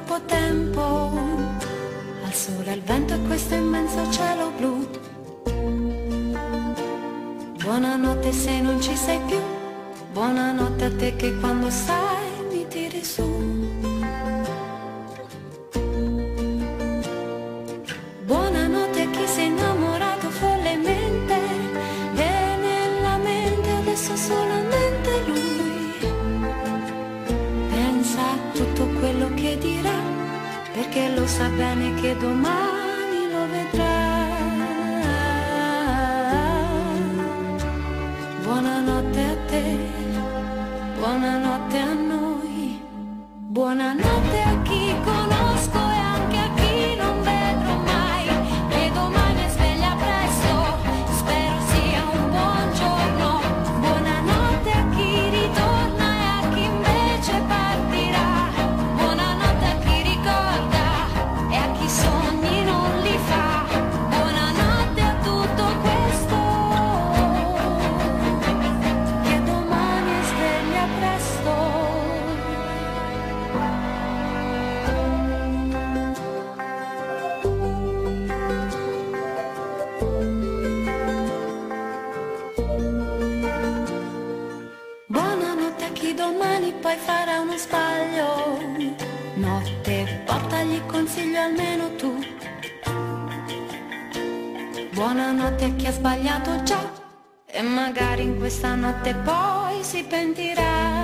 troppo tempo al sole, al vento e questo immenso cielo blu. Buonanotte se non ci sei più, buonanotte a te che quando stai mi tiri su. Buonanotte a chi si è innamorato follemente e nella mente adesso solamente lui. Pensa a tutto quello che dirà, perché lo sa bene che domani lo vedrà. Buonanotte a te, buonanotte a noi, buonanotte a chi conosco e anche a chi non vedrò mai. E domani sveglia presto, spero sia un buon giorno. Buonanotte a chi ritorna e a chi invece partirà. Buonanotte a chi ricorda e a chi sogni non li fa. Buonanotte a tutto questo, che domani sveglia presto. Buonanotte a chi domani poi farà uno sbaglio. Notte, portagli consiglio almeno tu. Buonanotte a chi ha sbagliato già e magari in questa notte poi si pentirà.